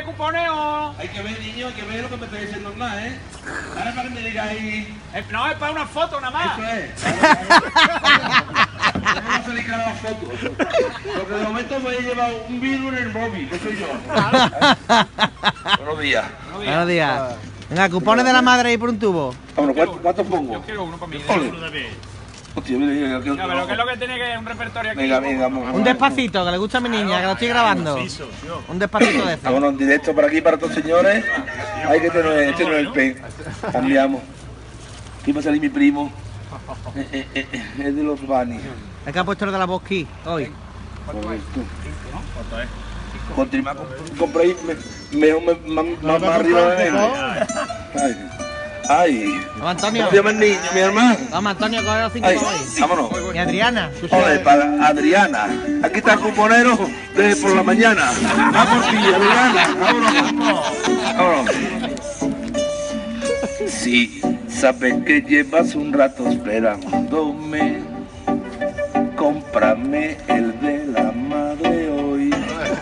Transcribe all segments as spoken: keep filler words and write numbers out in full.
tiene cupones o...? Hay que ver, niño, hay que ver lo que me está diciendo nada, ¿eh? Ahora para que me digáis... Eh, No, es para una foto nada más. Eso es. No va a salir cara las fotos. Porque de momento me he llevado un virus en el móvil, que soy yo. Buenos días. Buenos días. Venga, cupones de la madre ahí por un tubo. Vámonos, ¿cuántos cuánto pongo? Yo quiero uno para mí. Ole. Hostia, mira, mira, mira, No, pero ¿qué es lo que tiene que un repertorio aquí? Venga, venga, vamos. Un despacito, que le gusta a mi niña, que lo estoy grabando. Un despacito de eso. Vámonos en directo por aquí para estos señores. Hay que tener, este no es el pen. Cambiamos. Aquí va a salir mi primo. Eh, eh, eh, eh, es de los Bani. Es que ha puesto el de la Bosquí hoy. Contra más compré mejor más, más, más arriba de Ay. Ay. Vamos, Antonio. ¿Cómo se llama el niño, mi hermano? Vamos, Antonio, coge los cinco Ay, hoy. vámonos. Y Adriana. Ole, para Adriana. Aquí está el cuponero de por la mañana. Vamos por ti, Adriana. Vámonos. Vámonos. Sí, sabes que llevas un rato esperándome. Cómprame el de la madre hoy.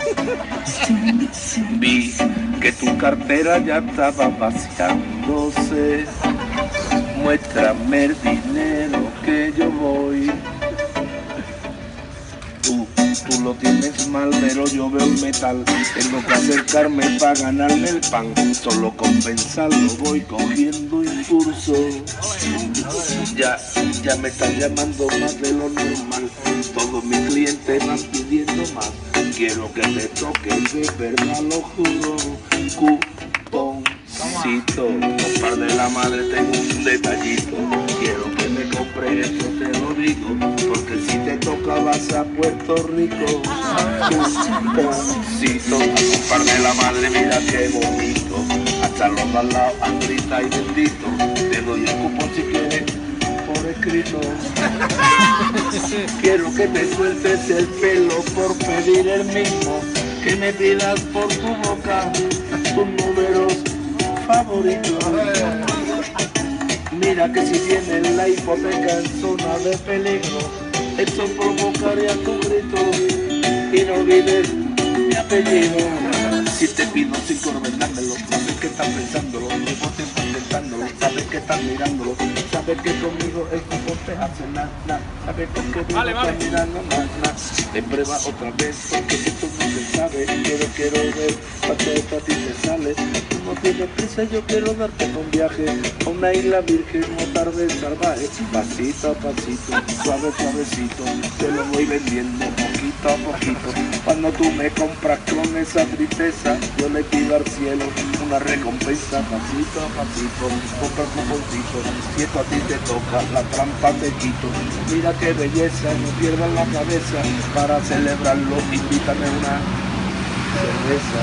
Vi que tu cartera ya estaba vaciándose. Muéstrame el dinero que yo voy. Tú, tú lo tienes mal, pero yo veo el metal. Tengo que acercarme para ganarme el pan. Solo con pensarlo voy cogiendo impulso. Ya, ya me están llamando más de lo normal. Todos mis clientes van pidiendo más. Quiero que te toque, de verdad lo juro. Cuponcito, par de la madre tengo un detallito. Quiero que me compre eso, te lo digo. Porque si te toca vas a Puerto Rico. Cuponcito, a par de la madre, mira qué bonito. Hasta los al lado, Andrita y bendito. Te doy el cupón si quieres. Por escrito. Quiero que te sueltes el pelo por pedir el mismo. Que me pidas por tu boca tus números favoritos. Mira que si tienes la hipoteca en zona de peligro, esto provocaría tu grito. Y no olvides mi apellido. Si te pido cinco vendármelo, sabes que estás pensándolo, no te estás intentándolo, sabes que estás mirándolo, sabes que conmigo el cupo te hace nada, na, sabes con que Vale, vale. estás mirando nada, na. Te prueba otra vez, porque esto no se sabe, quiero, quiero ver cuánto para ti te sale. Tú no tienes prisa, yo quiero darte un viaje a una isla virgen o tarde salvaje. Pasito a pasito, suave, suavecito, te lo voy vendiendo poquito a poquito. Cuando tú me compras con esa tristeza, yo le pido al cielo una recompensa. Pasito a pasito, compra el cuponcito. Si esto a ti te toca, la trampa te quito. Mira qué belleza, no pierdas la cabeza. Para celebrarlo, invítame una cerveza.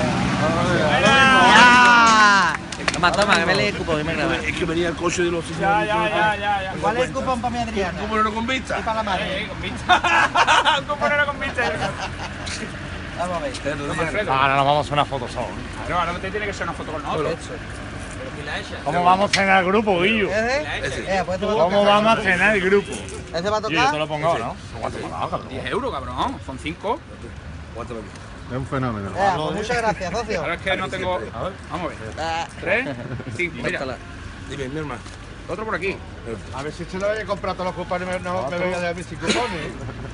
¡Ya! Toma, toma, que me lee el cupón y me graba. Es que venía el coche de los Ya, señores. ya, ya, ya, ya. ¿Cuál es el cupón para mi Adriana? ¿Cómo no con vista? Y para la madre. Eh, con vista. Un cuponero con vista. Vamos a ver. No, Alfredo. Ahora nos vamos a hacer una foto solo. Claro, ahora te tiene que ser una foto con nosotros. ¿Cómo vamos a cenar el grupo, Guillo? ¿Ese? Eh, pues este va a ¿Cómo tocar. vamos a cenar el grupo? ¿ Este va a Yo te tocar? lo pongo, ¿no? ¿Cuánto me ha dado, cabrón? diez euros, cabrón. Son cinco. Es un fenómeno. Eh, pues muchas gracias, socio. Ahora es que no tengo... Vamos a ver. Eh, Tres, cinco. Mira, Dime, mi hermano. otro por aquí. A ver si usted no vaya a comprar todos los cupones, no me venga a dar mis cupones.